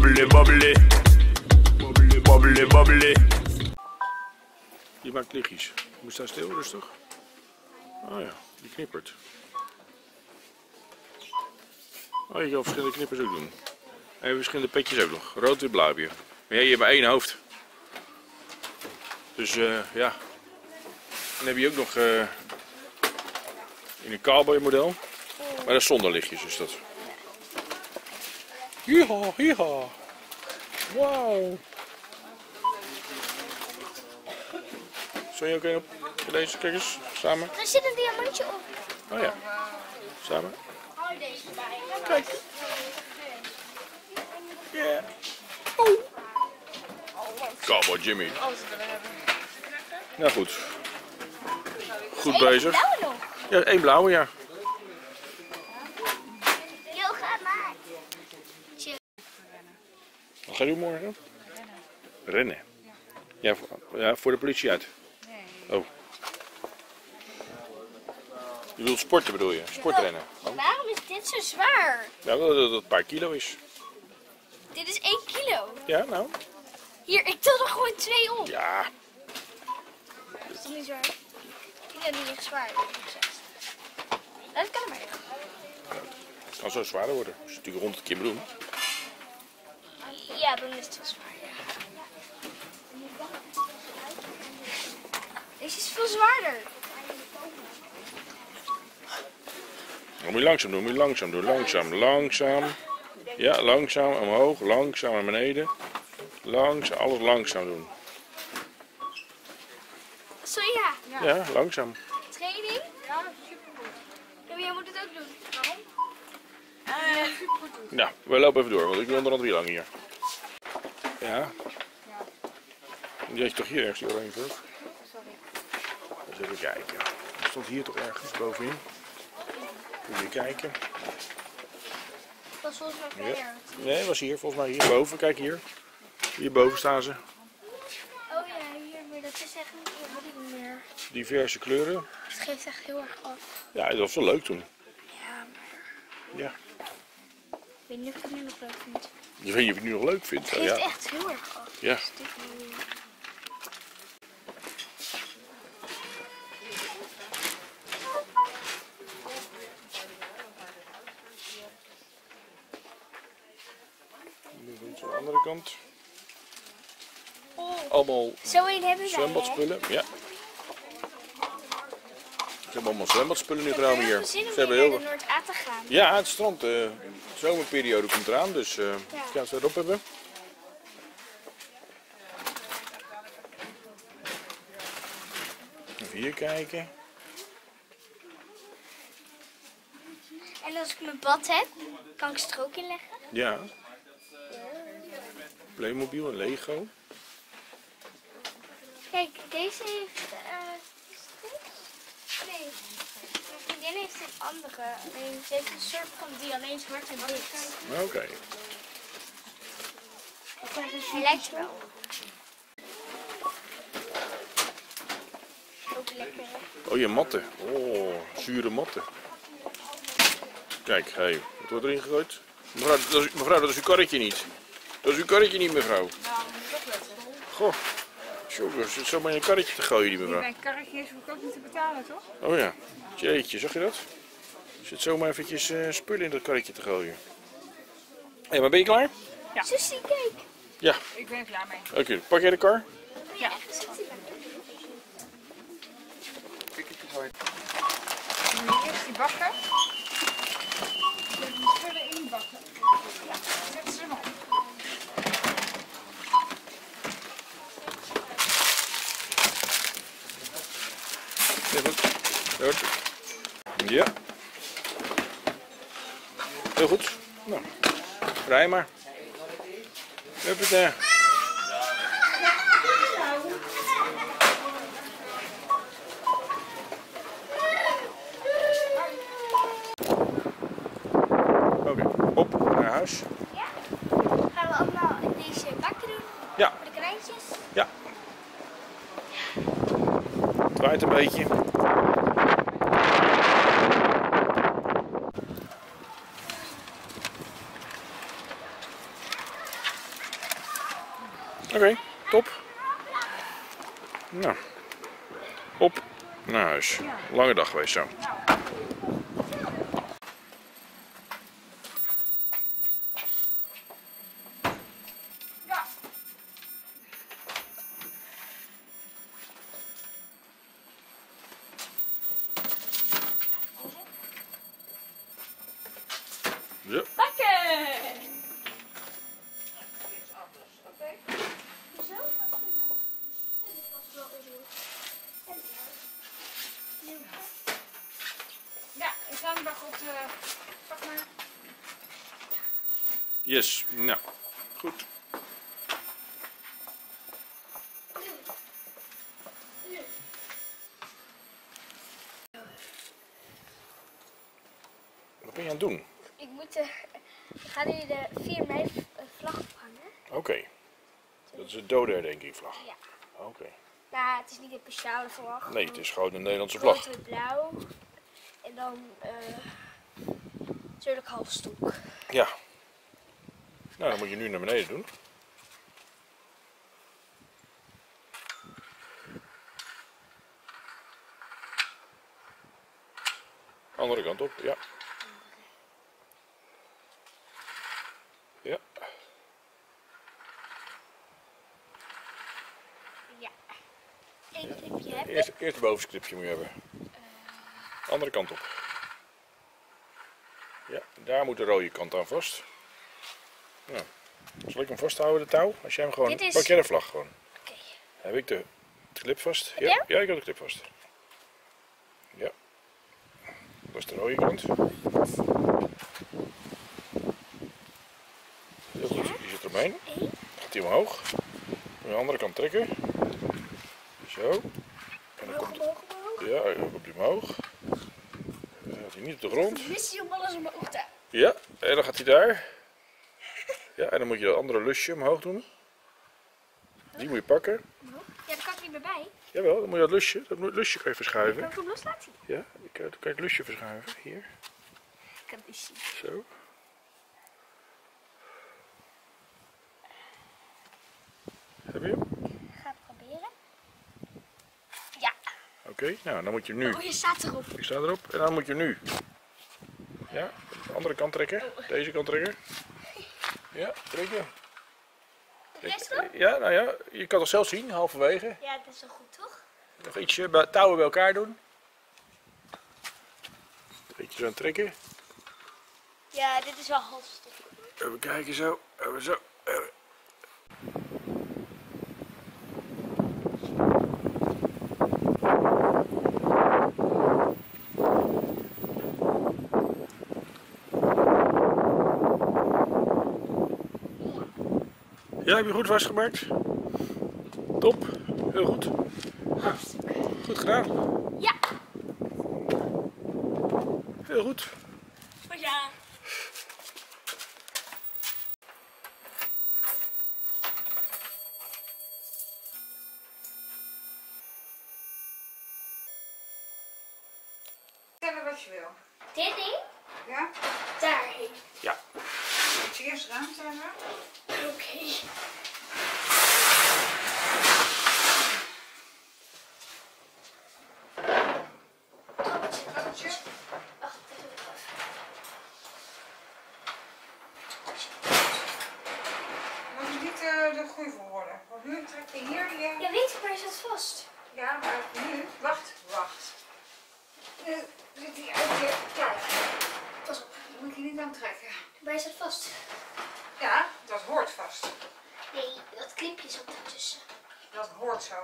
Bubbly, bubbly. Bubbly, bubbly. Die maakt lichtjes. Moet staan stil, rustig. Oh ja, die knippert. Oh, je kan verschillende knippers ook doen. En verschillende petjes ook nog. Rood en blauw hier. Maar jij hebt maar één hoofd. Dus ja. Dan heb je ook nog in een cowboy model. Maar dat is zonder lichtjes is dat. Yeehaw, yeehaw. Wauw. Zou je ook een op deze? Kijk eens, samen. Er zit een diamantje op. Oh ja, samen. Hou deze bij. Kijk. Yeah. Oh. Cowboy Jimmy. Nou goed. Goed bezig. Blauwe nog. Ja, één blauwe, ja. Heel gaat maar. Wat ga je doen morgen? Rennen. Ja, voor de politie uit. Oh. Je wilt sporten bedoel je? Sportrennen. Oh. Waarom is dit zo zwaar? Ja, dat het een paar kilo is. Dit is 1 kilo. Ja, nou. Hier, ik tel er gewoon 2 op. Ja. Dat is toch niet zwaar? Ik vind het niet echt zwaar, eerlijk gezegd. Dat kan maar. Het kan zo zwaarder worden. Als je het natuurlijk rond het kin doen. Ja, dan is het wel zwaar, ja. Deze is veel zwaarder. Dan moet je langzaam doen, moet je langzaam doen. Langzaam, langzaam. Ja, langzaam omhoog, langzaam naar beneden. Langzaam, alles langzaam doen. Zo ja. Ja, langzaam. Training? Ja, supergoed. Ja, maar jij moet het ook doen. Waarom? Supergoed doen. Nou, we lopen even door, want ik wil onderhand weer lang hier. Ja. Die had je toch hier ergens die oranje vlug? Eens even kijken. Het stond hier toch ergens bovenin. Even kijken. Dat was volgens mij Ja. verder. Nee, het was hier, volgens mij hierboven. Kijk hier. Hierboven staan ze. Oh ja, hier, maar dat is echt niet, dat heb ik niet meer. Diverse kleuren. Het geeft echt heel erg af. Ja, dat was wel leuk toen. Ja, maar Ja. ik weet niet of ik het nu nog leuk vind. Je weet niet of je het nu nog leuk vindt. Het geeft Ja. echt heel erg af. Ja. Dus dit nu- Aan de andere kant. Allemaal Zo een hebben wij, hè? zwembadspullen. Ja. Ze hebben allemaal zwembadspullen nu Ik heb genomen heel hier. veel zin om Ze hebben weer heel naar de Noord-A te gaan. Ja, het strand. De zomerperiode komt eraan, dus gaan ze erop hebben. Even hier kijken. En als ik mijn bad heb, kan ik strook inleggen. Ja. Playmobil en Lego. Kijk, deze heeft... is dit? Nee. Mijn vriendin heeft een andere. Alleen, ze heeft een soort van die alleen zwart en wit. Oké. Hij lijkt er wel. Ook lekker, hè? Oh, je matten. Oh, zure matten. Kijk, hé, wat wordt erin gegooid? Mevrouw, dat is uw karretje niet. Dat is uw karretje niet, mevrouw. Nou, moet ik opletten. Goh, jongen, zit zomaar in een karretje te gooien, die mevrouw. Mijn karretje is ook niet te betalen, toch? Oh ja, jeetje, zag je dat? Er zit zomaar eventjes spullen in dat karretje te gooien. Hé, maar ben je klaar? Ja. Susie, kijk. Ja, Ik ben er klaar mee. oké. Pak jij de kar? Ja. Nu eerst die bakken. Die spullen inbakken. Ja, zet ze nog. Heel goed. Heel goed. Ja. Heel goed. Nou, rij maar. Huppatee. Oké, op naar huis. Ja? Gaan we allemaal in deze bakken doen? Ja, Voor de kleintjes? ja. Het waait een beetje. Oké, top. Nou, op naar huis. Lange dag geweest zo. Ja. Zo. Lekker! Hoezo? Ja, ik ga hem nog op de... Pak maar. Yes, nou, goed. Wat ben je aan het doen? Ik ga nu de 4 mei vlag ophangen. Oké. Dat is de dodenherdenkingvlag. Ja. Oké. Nou, het is niet een speciale vlag. Nee, het is gewoon een Nederlandse vlag. Rood, wit, blauw. En dan natuurlijk halfstok. Ja. Nou, dan moet je nu naar beneden doen. Andere kant op, ja. Ja. Ja. Eén knipje heb ik. Eerst het bovenste knipje moet je hebben. Andere kant op. Ja, daar moet de rode kant aan vast. Nou, zal ik hem vasthouden, de touw? Als jij hem gewoon... Dit is- Pak jij de vlag gewoon. Oké. Heb ik de clip vast? jij? Ja, ik heb de clip vast. Ja. Dat is de rode kant. Heel goed, die zit eromheen. Eén. Gaat hij omhoog. Aan de andere kant trekken. Zo. En dan komt... Omhoog, omhoog. Ja, dan komt hij omhoog. Dan gaat hij niet op de grond. Missie om alles omhoog te... Ja, en dan gaat hij daar. Ja, en dan moet je dat andere lusje omhoog doen. Die moet je pakken. Ja, daar kan ik niet meer bij. Jawel, dan moet je dat lusje kan je verschuiven. Kan ik hem loslaten? Ja, dan kan je het lusje verschuiven. Hier, Ik kan het niet zien. zo. Heb je hem? Ik ga het proberen. Ja. Oké, nou dan moet je nu... Oh, je staat erop. Die staat erop. En dan moet je nu... Ja, de andere kant trekken. Deze kant trekken. Ja, trekken. De rest dan? Ja, nou ja, je kan het zelf zien, halverwege. Ja, dat is wel goed, toch? Nog ietsje touwen bij elkaar doen. Beetje zo aan het trekken. Ja, dit is wel halfstok. Even kijken zo. Even zo. Even. Ja, heb je goed vastgemaakt? Top. Heel goed. Halfstok. Goed gedaan. Ja. Heel goed. Oh ja. Vertellen wat je wil. Dit ding? Ja? Daarheen. Ja. Moet je eerst ruimte hebben? Oké. Krabbeltje. Wacht, Dat moet niet de groeivel worden. Want nu trek je hier die... ja, weet je, maar je zat vast. Ja, maar nu... Wacht. Nu zit die uit je... Kijk. Pas op. Dat moet je niet aan trekken. Maar je zat vast. Ja, dat hoort vast. Nee, dat clipje zat ertussen. Dat hoort zo.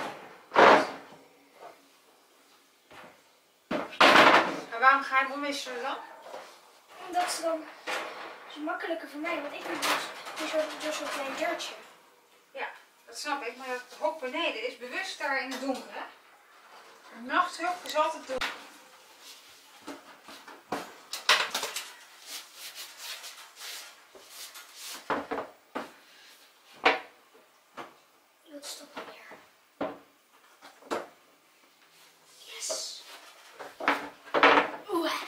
En waarom ga je hem omwisselen dan? Dat is dan zo makkelijker voor mij, want ik heb dus zo'n klein deurtje. Ja, dat snap ik. Maar dat hok beneden is bewust daar in het donker, hè? Een nachthulp is altijd donker. Dat stopt weer. Yes. Oeh.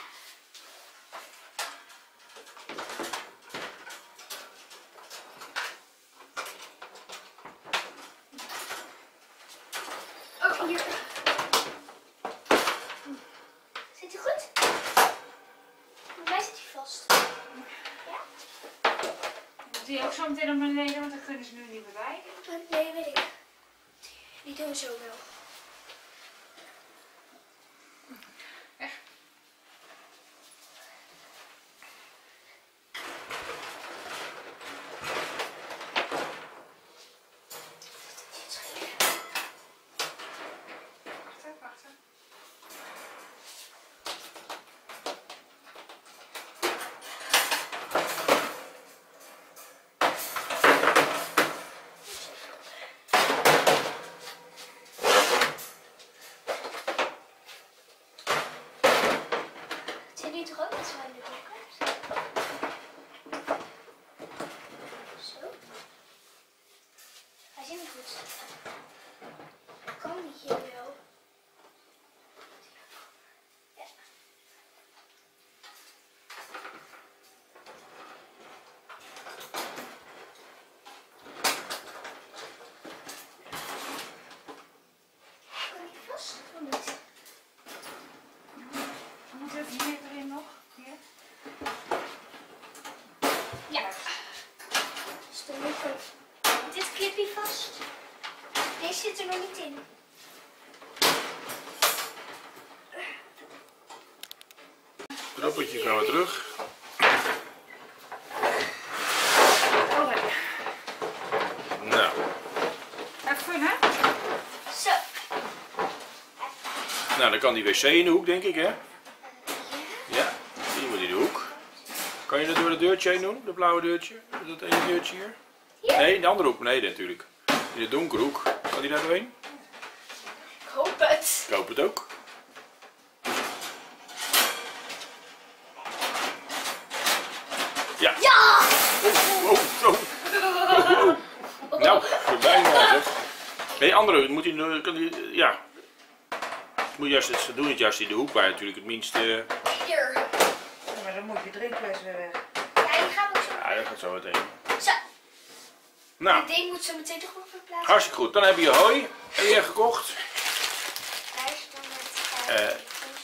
Moet die ook zo meteen naar beneden, want dan kunnen ze nu niet meer bij. Nee, weet ik. Die doen we zo wel. Echt? Wacht. Het is niet toch ook dat ze aan de binnenkant? Zo. Hij zit niet goed. Kan niet hier wel. Ja. Kan hij vast of niet? We moeten even hier erin nog. Hier. Ja. Stel nu voor. Dit clipje vast. Deze zit er nog niet in. Trappetje gaan we terug. Oh, nee. Nou, Even, hè? Zo. nou, dan kan die wc in de hoek, denk ik, hè? Ja, die moet in de hoek. Kan je dat door het deurtje heen doen? Dat blauwe deurtje? Dat ene deurtje hier? Hier? Nee, in de andere hoek beneden natuurlijk. In de donkere hoek. Kan die daar doorheen? Ik hoop het. Ik hoop het ook. Ja. Ja! Oh, zo. Nou, bijna zeg. Nee, andere moet hij, kan die, ja. Moet juist, ze doen het juist in de hoek waar natuurlijk het minste. Hier. Ja, maar dan moet je drinkfles weer weg. Ja, die gaan we ook zo. Ja, dat gaat zo meteen. Zo. Nou, Dit ding moet zo meteen toch goed verplaatsen. hartstikke goed. Dan heb je hooi. Heb je gekocht. Daar is dan het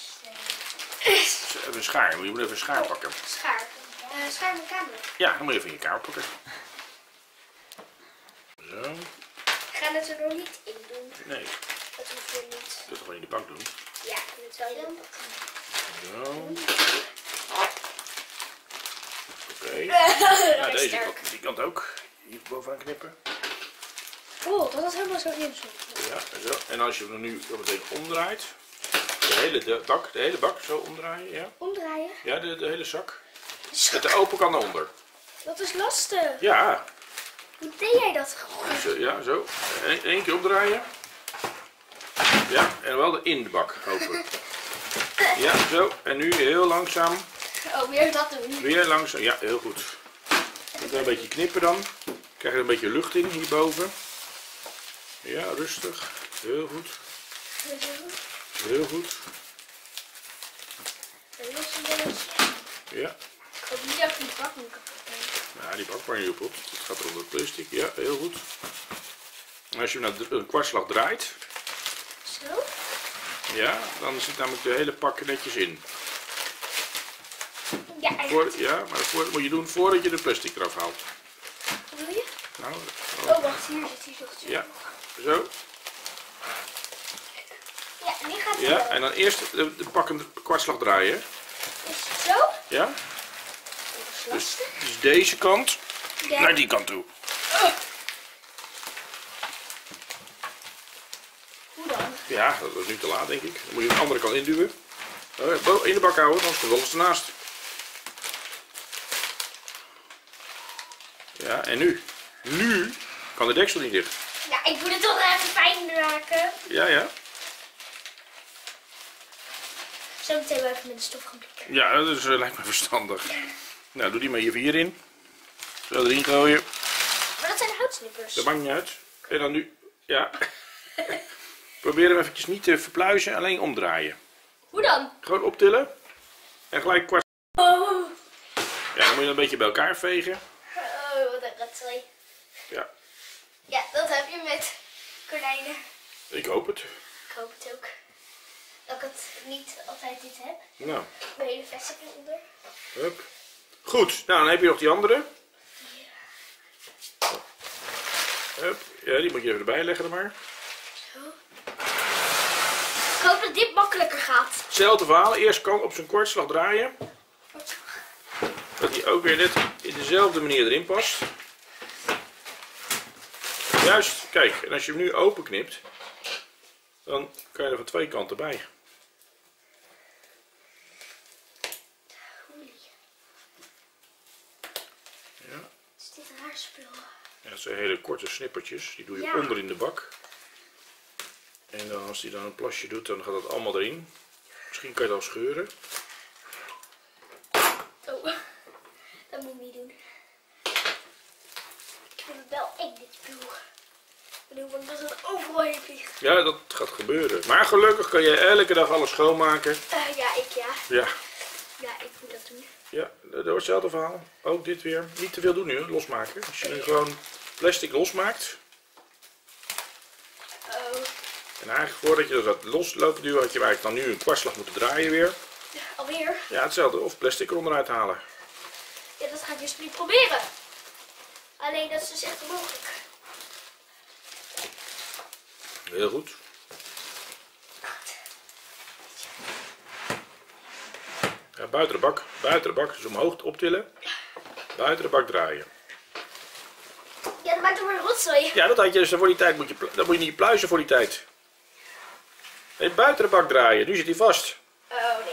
Even een schaar. Je moet even een schaar pakken. schaar. Schaar in de kamer. Ja, dan moet je even in je kamer pakken. Zo. Ik ga het er nog niet in doen. Nee, Dat hoeft weer niet. dat gewoon in de bak doen. Ja, ik wil het wel in de Zo. Oké. bak. Ja, deze kant, die kant ook. Hier bovenaan knippen. Oh, dat is helemaal zo in. Ja, zo. En als je hem nu zo meteen omdraait. De hele bak zo omdraaien. Ja, Omdraaien. ja de hele zak. Met de open kan eronder. Dat is lastig. Ja, Hoe deed jij dat gewoon? zo, ja, zo. Eén keer omdraaien. Ja, en wel in de bak, hopelijk. Ja, zo. En nu heel langzaam. Oh, weer dat doen. Weer langzaam. Ja, heel goed. Moet een beetje knippen dan. Krijg je er een beetje lucht in hierboven. Ja, rustig. Heel goed. Heel goed. Ja. Ik hoop niet dat ik die bak moet kapot maken. Nou, die bak maar niet op. Dat gaat er onder het plastic. Ja, heel goed. En als je hem naar een kwartslag draait, Zo? ja, dan zit namelijk de hele pak er netjes in. Ja, eigenlijk. Ja, maar dat moet je doen voordat je de plastic eraf haalt. Hoe doe je? Nou, Oh, wacht, hier zit hij toch. ja, zo. Ja, nu gaat het Ja, wel. en dan eerst de pak een kwartslag draaien. Is het zo? Ja, Dat is lastig. dus deze kant Ja. naar die kant toe. Hoe dan? Ja, dat is nu te laat denk ik. Dan moet je de andere kant induwen. In de bak houden, anders komt alles ernaast. Ja, en nu? Nu kan de deksel niet dicht. Ja, ik moet het toch even fijn maken. Ja, ja. Zo meteen wel even met de stof gaan blikken. Ja, dat is, lijkt me verstandig. Nou, doe die maar even hierin. Zo erin gooien. Maar dat zijn houtsnippers. Dat maakt niet uit. En dan nu, ja. Probeer hem eventjes niet te verpluizen, alleen omdraaien. Hoe dan? Gewoon optillen. En gelijk kwart. Oh, Ja, dan moet je een beetje bij elkaar vegen. oh wat een rotzooi. Ja, Ja, dat heb je met konijnen. ik hoop het. Ik hoop het ook. Dat ik het niet altijd dit heb. Nou, Mijn hele vestiging onder. hup. Goed, nou dan heb je nog die andere. Hup. Ja, die moet je even erbij leggen dan maar. Zo. Ik hoop dat dit makkelijker gaat. Hetzelfde verhaal. Eerst kan op zijn kortslag draaien. Dat hij ook weer net in dezelfde manier erin past. Juist, kijk. En als je hem nu open knipt, dan kan je er van twee kanten bij. Ja. Is dit een raar spul? Ja, dat zijn hele korte snippertjes. Die doe je Ja. onder in de bak. En dan, als die dan een plasje doet, dan gaat dat allemaal erin. Misschien kan je het al scheuren. Oh, dat moet ik niet doen. Ik vind het wel eng, dit spul. Ik ben bang dat het overal heen vliegt. Ja, dat gaat gebeuren. Maar gelukkig kan je elke dag alles schoonmaken. Ja, ik ja. Ja. Ja, ik moet dat doen. Ja, dat is hetzelfde verhaal. Ook dit weer. Niet te veel doen nu, losmaken. Als je nu gewoon plastic losmaakt. Oh. En eigenlijk voordat je dat loslopen duwen, had je eigenlijk dan nu een kwartslag moeten draaien weer. Alweer? Ja, hetzelfde. Of plastic eronderuit halen. Ja, dat ga ik dus niet proberen. Alleen dat is dus echt onmogelijk. Heel goed. Ja, buiten de bak. Buiten de bak. Dus omhoog optillen. Buiten de bak draaien. Ja, dat maakt toch weer een rotzooi. Ja, dat had je dus voor die tijd. Dan moet je niet pluizen voor die tijd. Nee, buiten de bak draaien. Nu zit hij vast. Oh, nee.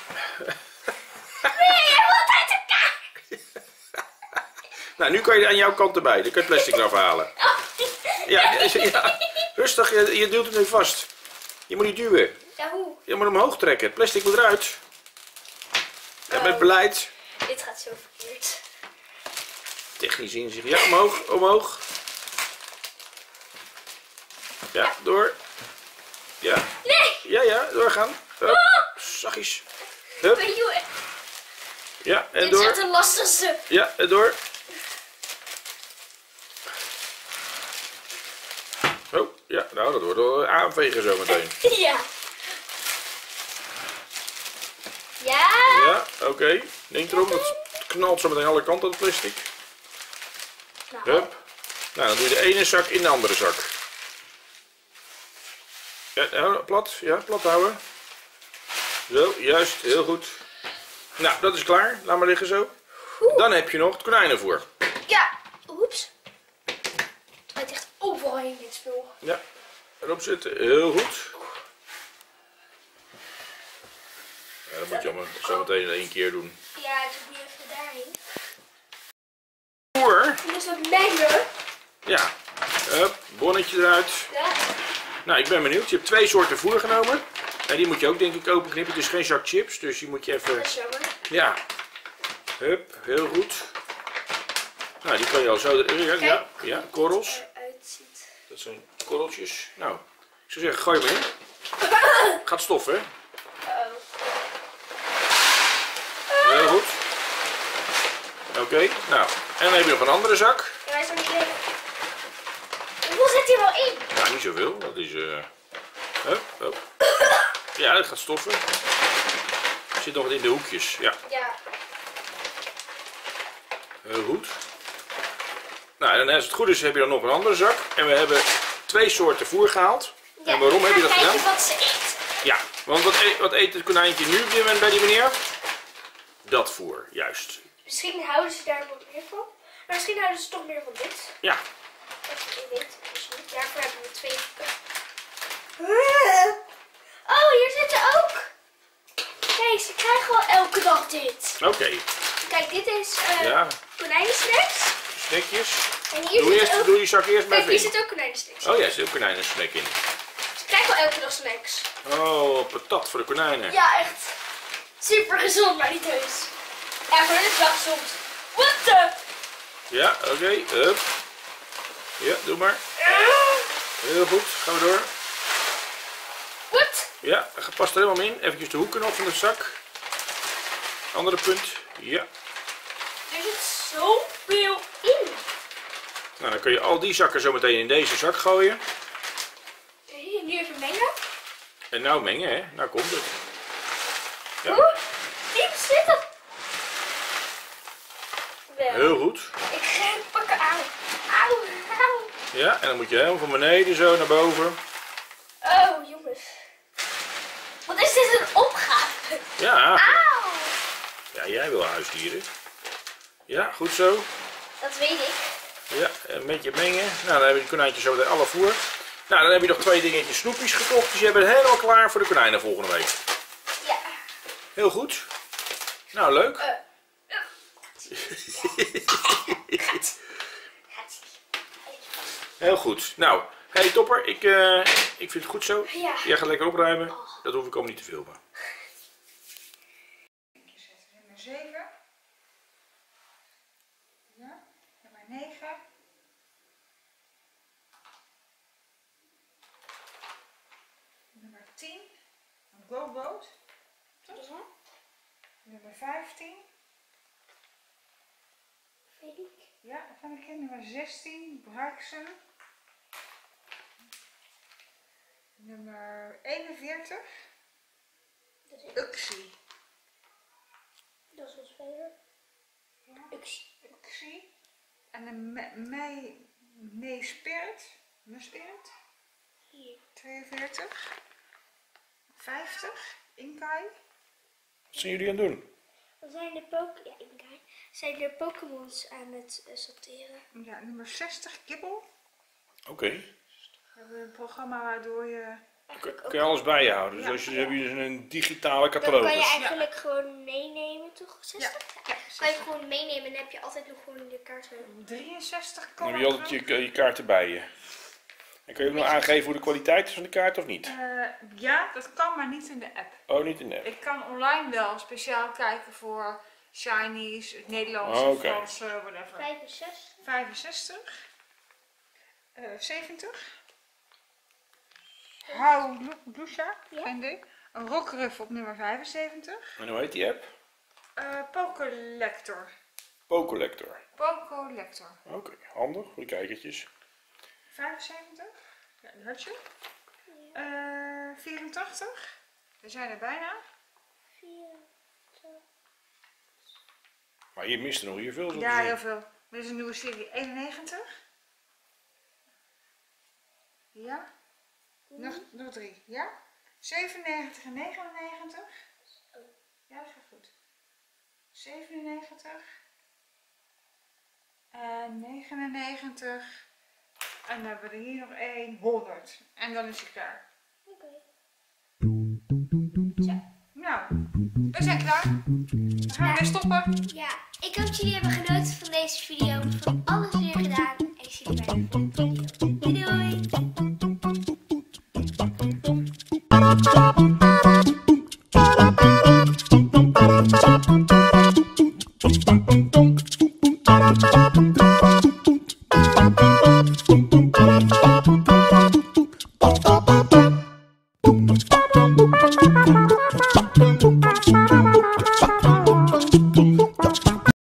Nee, hij wordt uit elkaar. Nou, nu kan je aan jouw kant erbij. Dan kun je het plastic eraf halen. Ja, ja. Rustig. Je duwt hem nu vast. Je moet niet duwen. Ja, hoe? Je moet hem omhoog trekken. Het plastic moet eruit. Ja, met beleid. Dit gaat zo verkeerd. Technisch inzicht. Ja, omhoog, omhoog. Ja, door. Ja. Nee! Ja, doorgaan. Hup. Zachtjes. Hup. Weet je, Ja, en dit is door. echt een lastigste. Ja, en door. Oh, ja, nou dat wordt wel aanvegen zo meteen. Ja. Ja. Ja, oké. Denk erom, dat knalt zo meteen alle kanten het plastic. Nou, Hup. Nou, dan doe je de ene zak in de andere zak. Ja, plat. Ja, plat houden. Zo, juist. Heel goed. Nou, dat is klaar. Laat maar liggen zo. Dan heb je nog het konijnenvoer. ja. Oeps. Het gaat echt overal heen, dit spul. Ja, erop zitten. Heel goed. Ja, dat moet je allemaal zo meteen in één keer doen. Ja, ik doe die even daarheen. Voer. Je moet wat mengen. Ja. Hup, bonnetje eruit. Ja. Nou, ik ben benieuwd. Je hebt twee soorten voer genomen. En die moet je ook denk ik openknippen. Het is geen zak chips, dus die moet je even... Dat is jammer. Ja. Hup, heel goed. Nou, die kan je al zo erin. Ja, ja, korrels. Eruit ziet. Dat zijn korreltjes. Nou, ik zou zeggen, gooi maar in. Gaat stoffen, hè? Heel goed. Oké, nou. En dan heb je nog een andere zak. Ja, hij is er niet leeg. Hoeveel zit hier wel in? Nou, niet zoveel. Dat is... Hup, hup. Ja, dat gaat stoffen. Er zit nog wat in de hoekjes. Ja, Ja. heel goed. Nou, en als het goed is heb je dan nog een andere zak. En we hebben twee soorten voer gehaald. En waarom heb je dat gedaan? Kijken wat ze eet. Ja, want wat eet het konijntje nu op dit moment bij die meneer? Dat voer, juist. Misschien houden ze daar wat meer van. Maar misschien houden ze toch meer van dit. Ja, Dat ik weet het dus niet. Daarvoor hebben we twee. Oh, hier zitten ook. Kijk, ze krijgen wel elke dag dit. oké. Kijk, dit is Ja, konijnensnacks. snackjes. En hier zit ook... Doe die zak eerst bij Kijk, hier Vin. zit ook konijnensnacks. Oh ja, er zit ook konijnensnack in. Ze krijgen wel elke dag snacks. Oh, patat voor de konijnen. Ja, echt. Super gezond, maar niet heus. Ja, voor dit dag soms. What the? Ja, oké. Hup. Ja, doe maar. Heel goed, gaan we door. What? Ja, past er helemaal in. Even de hoeken nog van de zak. Andere punt. Ja. Er zit zoveel in. Nou, dan kun je al die zakken zo meteen in deze zak gooien. Nu even mengen. En nou mengen, hè. Nou komt het. Ja. Hoe diep zit het? Wel. Heel goed. Ik ga hem pakken. Auw. Auw. Auw. Ja, en dan moet je helemaal van beneden zo naar boven. Oh, jongens. Wat is dit een opgave? Ja. Auw. Ja, jij wil huisdieren. Ja, goed zo. Dat weet ik. Ja, een beetje mengen. Nou, dan hebben die konijntjes zo meteen alle voer. Nou, dan heb je nog 2 dingetjes snoepjes gekocht. Dus je bent helemaal klaar voor de konijnen volgende week. Ja. Heel goed. Nou, leuk. Heel goed. Nou, hey Topper, ik vind het goed zo. Ja. Jij gaat lekker opruimen. Dat hoef ik ook niet te filmen. Nummer 7. Ja, nummer 9. Nummer 10. Een GoBoat. Ja. Nummer 15. Vind ik. Ja, dat kan ik in. Nummer 16. Bruiksen. Nummer 41. Dat is, Uxie. dat is wat verder. Ja. Uxie. En een May Spirit. Muspirit. Hier. 42. 50. Inkai. Wat zijn jullie aan het doen? Dan zijn de Pokémons aan het sorteren. Ja, nummer 60. Kibbel. Oké. We hebben een programma waardoor je... Kun je alles bij je houden. Dus Ja. als je, heb je dus een digitale Dan kan je catalogus. eigenlijk gewoon meenemen, toch? 60? Ja, Kan je gewoon meenemen en dan heb je altijd nog gewoon de kaart. 63. Dan heb je altijd je kaarten bij je. En kun je ook nog aangeven hoe de kwaliteit is van de kaart of niet? Ja, dat kan, maar niet in de app. Oh, niet in de app. Ik kan online wel speciaal kijken voor Chinese, het Nederlands, Oh, oké. Frans, whatever. 65. 65. 70. Hou Lucia, Ja. geen idee. Een rockruff op nummer 75. En hoe heet die app? Pokelector. Pokelector. Pokelector. Oké, handig voor de kijkertjes. 75. Ja, die had je. 84. We zijn er bijna. 4. Maar je mist er nog hier veel. Zo Ja, te zien. heel veel. Dit is een nieuwe serie. 91. Ja. Nog 3. Ja. 97 en 99. Ja, dat gaat goed. 97. En 99. En dan hebben we er hier nog 1. 100. En dan is hij klaar. Oké. Nou, we zijn klaar. Dan gaan we weer stoppen. Ja, ik hoop dat jullie hebben genoten van deze video. Van alles weer gedaan. En ik zie jullie bij de volgende video. Doei doei!